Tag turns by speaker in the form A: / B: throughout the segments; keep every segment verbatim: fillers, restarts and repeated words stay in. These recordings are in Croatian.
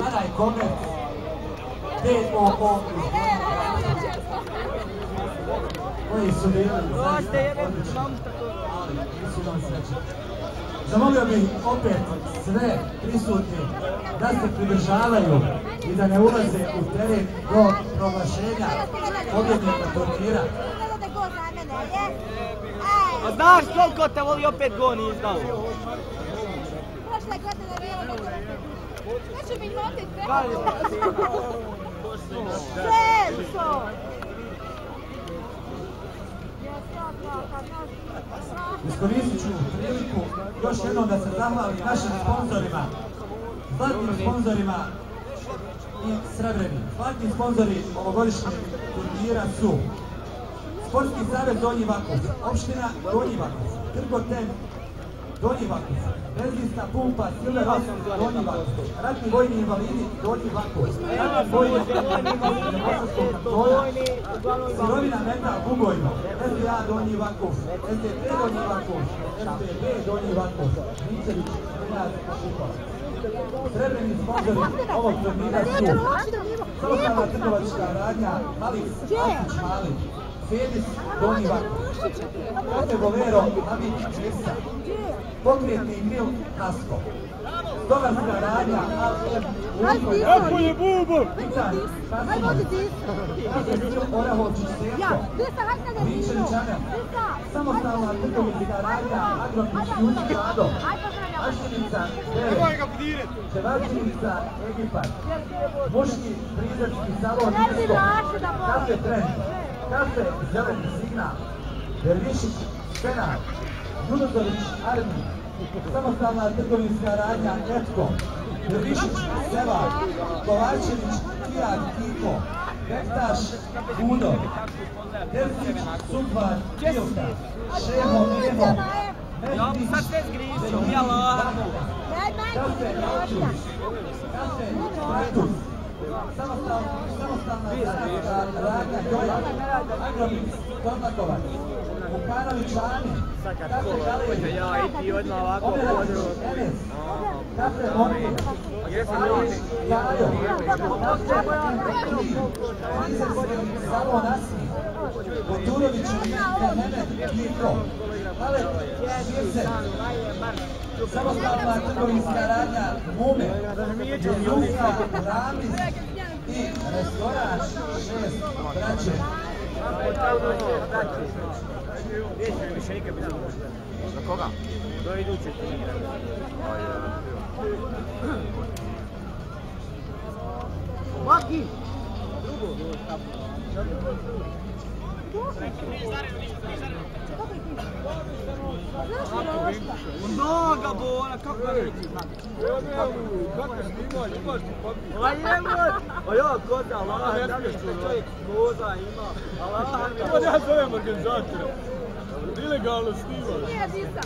A: Saraj Komerc, D O O koji su bili odlični, ali nisu imali sreće. Zamolio bih opet sve prisutni da se pridržavaju i da ne ulaze u teren do proglašenja pobjednika turnira.
B: A znaš koliko te voli opet go nisi dao?
C: Prošle godine bilo neko... Neću mi notit preko. Šesto!
A: Iskoristit ću priliku još jednom da se zahvalim našim sponzorima, zlatnim sponzorima i srebrnim. Zlatni sponzori ovogodišnjeg turnira su Sportski savez Donji Vakuf, opština Donji Vakuf, Trgoten Donji Vakuf, benzinska pumpa Silver osam Donji Vakuf, ratni vojni invalidi Donji Vakuf, ratni vojni invalidi Bosanskog kantona, sirovina metal Bugojno, S D A Donji Vakuf, S D P Donji Vakuf, S D B Donji Vakuf, Ničević, Renat Šipov. Srebrni sponzori ovog turnira su Samostalna trgovačka radnja Malik Astić Mali, Fedis Donji Vakuf, Kote Bolero Habib Česa, Pokretni gril Hasko, Stolarska radnja A F Uzgoj Titan Kasimo, Kafe gril Orahovčić Seko, Vinčević Ana, Samostalna trgovinska radnja Agrofić Jučki Rado, Ašćenica Bere, Čevačinica Egipat, Muški frizerski salon Isko, Kafe Trend, Kafe Zeleni Signal, Dervišić Senar, Junuzović Armi, Samostalna trgovinska radnja Etko, Dervišić Sevar, Kovačević Kijak Kiko, Bektaš Budo, Devcić Sukvar Kijovka, Šeho Eho, Medvić Bedovina, Kafe Alčuć, Kafe Kratus, Samostalna radnja Joja, Agromix Tornakovac, Vukanović Ani, Kafe Galej, Omerać Enes, Kafe Monke, Ališ Jajo, Kafe Petri, Frizerski salon Asmi, Boturović Mehmet Kiko, Halet Širset, Samostalna trgovinska radnja Mume, Junka Ramiz i restoran Šest braće.
B: Za koga? Do idućeg turnira. Maki! Mnoga bona, kako ga reći? Kako snima, imaš ti papir? Pa jemoj! Pa ja, koda, Allah, da li što čovjek moza ima? Allah, mi je... Pa ja zovem organizatora. Ilegalno snima.
C: Nije disa.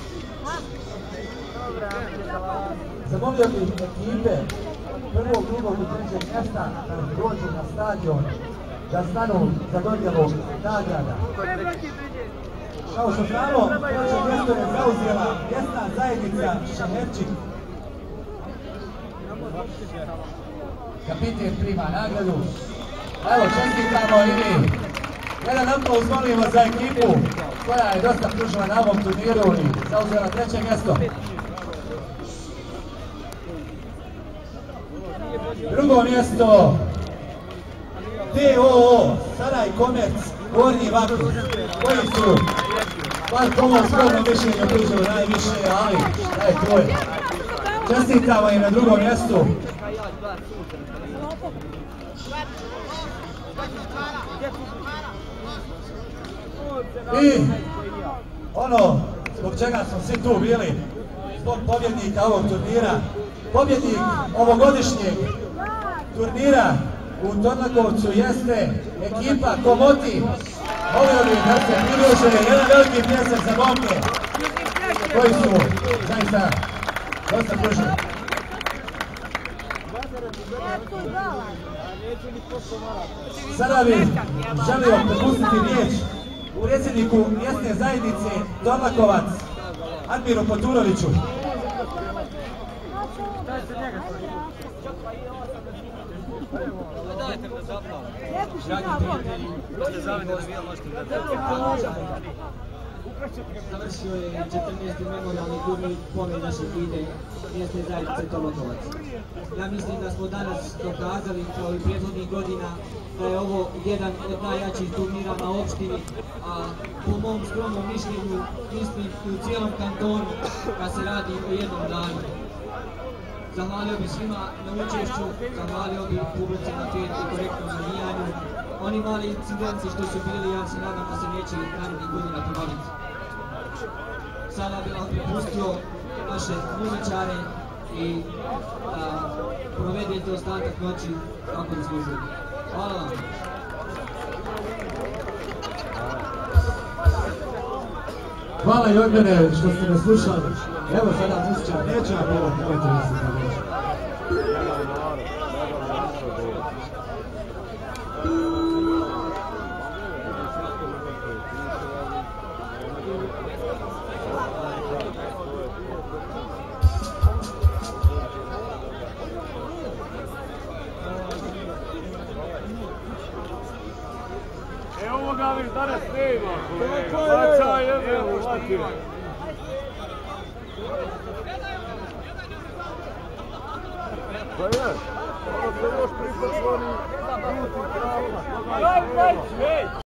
A: Zamolio bih ekipe prvog, drugog i trećeg mjesta da dođu na stadion, da stanu za dodjelu nagrada. Kao što znamo, treće mjesto je zauzela mjesna zajednica Šeherčik. Kapiten prima nagradu. Evo, čestitamo i mi. Jedan aplauz molimo za ekipu koja je dosta pružila na ovom turniru i zauzela treće mjesto. Drugo mjesto D O O Saraj Komerc Gornji Vakuf, koji su par po mom skromnom mišljenju pružili najviše, ali šta je tvoje. Čestitamo im na drugom mjestu. I ono zbog čega smo svi tu bili, zbog pobjednika ovog turnira, pobjednik ovogodišnjeg turnira u Tornakovcu jeste ekipa Komoti. Molio bih da se pridruže jedan veliki pljesak za momke koji su zaista dosta pružili. Sada bih želio prepustiti riječ predsjedniku mjesne zajednice Tornakovac, Admiru Poturoviću.
B: zapao.
C: Dragi prijatelji,
B: Možete zavljati da možete gledati.
D: Završio je četrnaesti memorialni turnir Pomen naše dide mjesne zajednice Tolotovac. Ja mislim da smo danas dokazali, kao i prethodnih godina, da je ovo jedan od najjačih turnira na opštini, a po mom skromnom mišljenju, mislim i u cijelom kantonu, kad se radi o jednom danu. Zahvalio bi svima na učešću, zahvalio bi publici na fer i korektnom navijanju. Oni mali incidenci što su bili, ja se nadam da se neće narednih godina ponoviti. Sada bih vam prepustio naše muzičare i da provedete ostatak noći kako zaslužujete. Hvala vam.
A: Hvala i od mene što ste me slušali. Evo sada muzičar, neću vam pjevati, nemojte mi se završi.
E: E ovoga viš danas nema, kolega. Bačaj jedno, uvati. Pa je, ono se još priposloni. Ajde, ajde,